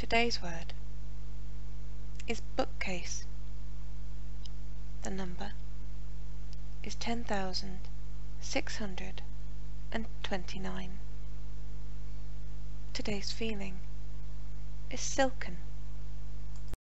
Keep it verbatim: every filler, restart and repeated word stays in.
Today's word is bookcase. The number is ten thousand six hundred and twenty-nine. Today's feeling is silken.